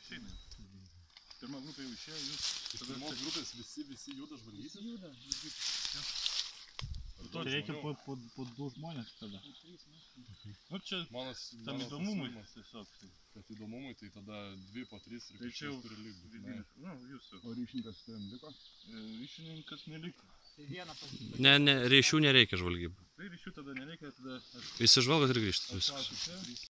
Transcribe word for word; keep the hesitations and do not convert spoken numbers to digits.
išeina. Pirma grupė jau išėjo, jūs... Iš pirmos grupės visi, visi juda žvalgytis? Visi juda, žvalgytis. Tai reikia po, po, po du žmonės tada. Nu čia Manas, tam manas įdomumui pasiūlymas, tiesiog. kad įdomumui, tai tada dvi po trys ir Tai čia jau kažkas turi likti. vidinis, nu jūsų. O ryšininkas su tavim liko? Ryšininkas neliko. Tai vieną pasiūlymą. Ne, ne, ryšių nereikia žvalgybų. Tai ryšių tada nereikia, tada aš Įsižvalgot ir grįžtat. atšaukiu čia.